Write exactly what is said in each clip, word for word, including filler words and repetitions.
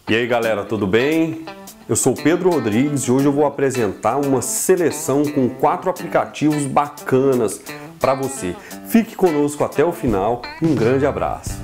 E aí galera, tudo bem? Eu sou o Pedro Rodrigues e hoje eu vou apresentar uma seleção com quatro aplicativos bacanas para você. Fique conosco até o final e um grande abraço.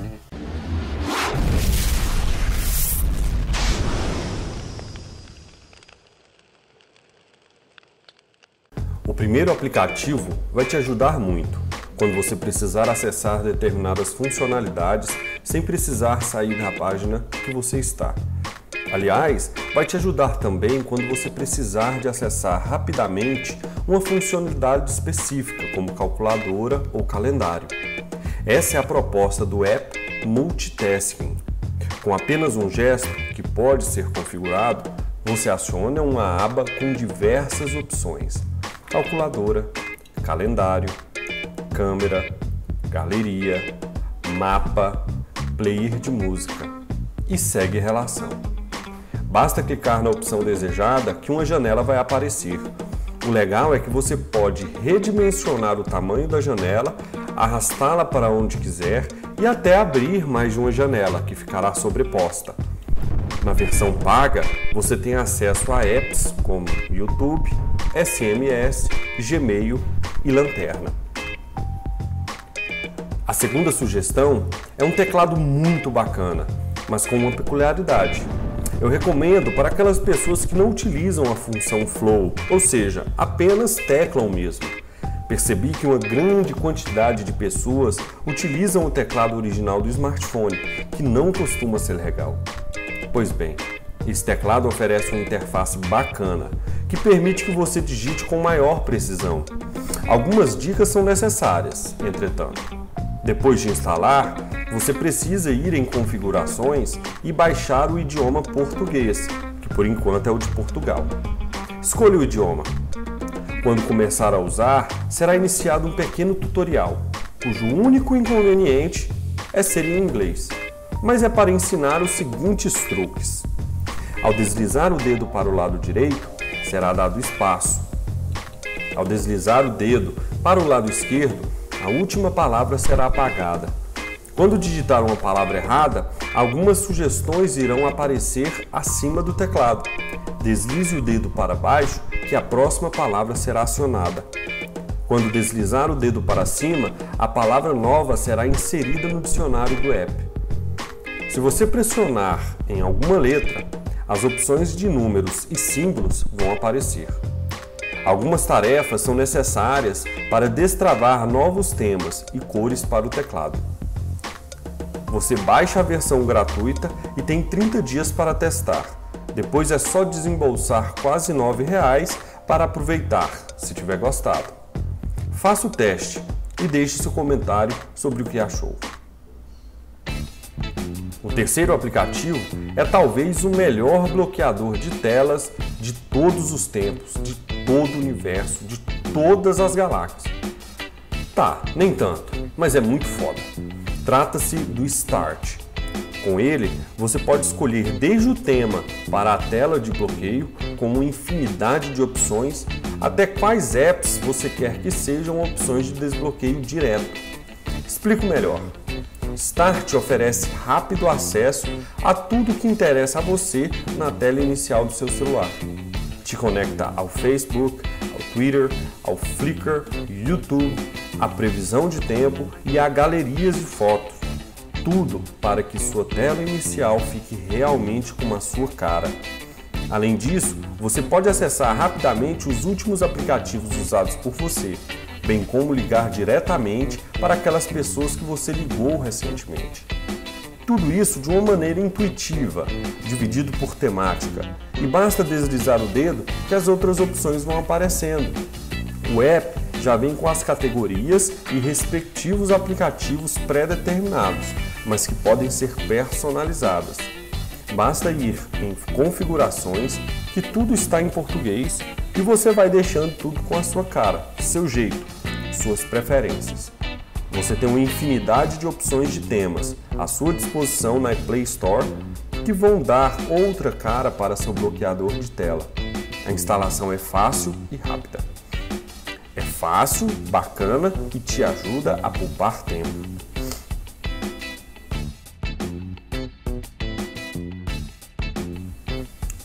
O primeiro aplicativo vai te ajudar muito quando você precisar acessar determinadas funcionalidades sem precisar sair da página que você está. Aliás, vai te ajudar também quando você precisar de acessar rapidamente uma funcionalidade específica, como calculadora ou calendário. Essa é a proposta do app Multitasking. Com apenas um gesto, que pode ser configurado, você aciona uma aba com diversas opções: calculadora, calendário, câmera, galeria, mapa, player de música e segue relação. Basta clicar na opção desejada que uma janela vai aparecer. O legal é que você pode redimensionar o tamanho da janela, arrastá-la para onde quiser e até abrir mais de uma janela, que ficará sobreposta. Na versão paga, você tem acesso a apps como YouTube, S M S, Gmail e Lanterna. A segunda sugestão é um teclado muito bacana, mas com uma peculiaridade. Eu recomendo para aquelas pessoas que não utilizam a função Flow, ou seja, apenas teclam mesmo. Percebi que uma grande quantidade de pessoas utilizam o teclado original do smartphone, que não costuma ser legal. Pois bem, esse teclado oferece uma interface bacana, que permite que você digite com maior precisão. Algumas dicas são necessárias, entretanto. Depois de instalar, você precisa ir em configurações e baixar o idioma português, que por enquanto é o de Portugal. Escolha o idioma. Quando começar a usar, será iniciado um pequeno tutorial, cujo único inconveniente é ser em inglês, mas é para ensinar os seguintes truques. Ao deslizar o dedo para o lado direito, será dado espaço. Ao deslizar o dedo para o lado esquerdo, a última palavra será apagada. Quando digitar uma palavra errada, algumas sugestões irão aparecer acima do teclado. Deslize o dedo para baixo que a próxima palavra será acionada. Quando deslizar o dedo para cima, a palavra nova será inserida no dicionário do app. Se você pressionar em alguma letra, as opções de números e símbolos vão aparecer. Algumas tarefas são necessárias para destravar novos temas e cores para o teclado. Você baixa a versão gratuita e tem trinta dias para testar. Depois é só desembolsar quase nove reais para aproveitar, se tiver gostado. Faça o teste e deixe seu comentário sobre o que achou. O terceiro aplicativo é talvez o melhor bloqueador de telas de todos os tempos, de todo o universo, de todas as galáxias. Tá, nem tanto, mas é muito foda. Trata-se do Start. Com ele, você pode escolher desde o tema para a tela de bloqueio, com uma infinidade de opções, até quais apps você quer que sejam opções de desbloqueio direto. Explico melhor. Start oferece rápido acesso a tudo que interessa a você na tela inicial do seu celular. Te conecta ao Facebook, ao Twitter, ao Flickr, YouTube, a previsão de tempo e a galerias de fotos. Tudo para que sua tela inicial fique realmente com a sua cara. Além disso, você pode acessar rapidamente os últimos aplicativos usados por você, bem como ligar diretamente para aquelas pessoas que você ligou recentemente. Tudo isso de uma maneira intuitiva, dividido por temática, e basta deslizar o dedo que as outras opções vão aparecendo. O app já vem com as categorias e respectivos aplicativos pré-determinados, mas que podem ser personalizadas. Basta ir em configurações, que tudo está em português, e você vai deixando tudo com a sua cara, seu jeito, suas preferências. Você tem uma infinidade de opções de temas à sua disposição na Play Store que vão dar outra cara para seu bloqueador de tela. A instalação é fácil e rápida. É fácil, bacana e te ajuda a poupar tempo.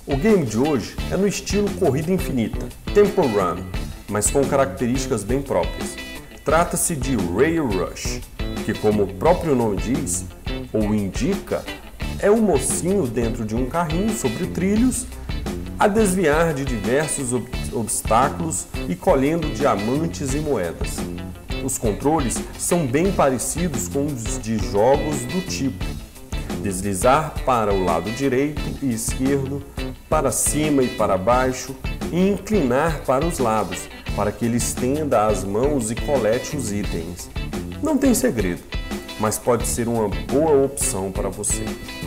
O game de hoje é no estilo corrida infinita, Temple Run, mas com características bem próprias. Trata-se de Rail Rush, que, como o próprio nome diz, ou indica, é um mocinho dentro de um carrinho sobre trilhos a desviar de diversos ob obstáculos e colhendo diamantes e moedas. Os controles são bem parecidos com os de jogos do tipo deslizar para o lado direito e esquerdo, para cima e para baixo, e inclinar para os lados, para que ele estenda as mãos e colete os itens. Não tem segredo, mas pode ser uma boa opção para você.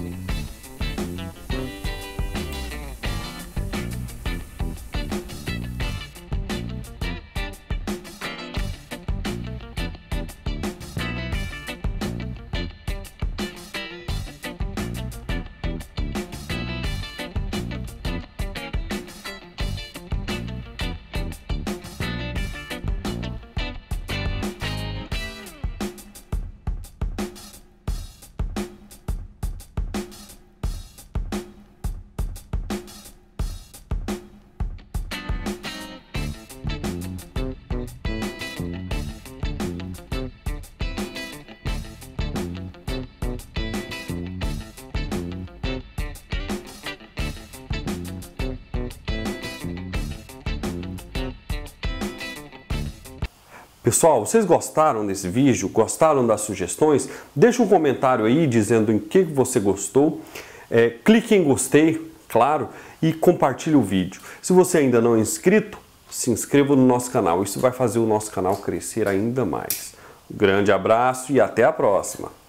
Pessoal, vocês gostaram desse vídeo? Gostaram das sugestões? Deixa um comentário aí dizendo em que você gostou. É, clique em gostei, claro, e compartilhe o vídeo. Se você ainda não é inscrito, se inscreva no nosso canal. Isso vai fazer o nosso canal crescer ainda mais. Um grande abraço e até a próxima!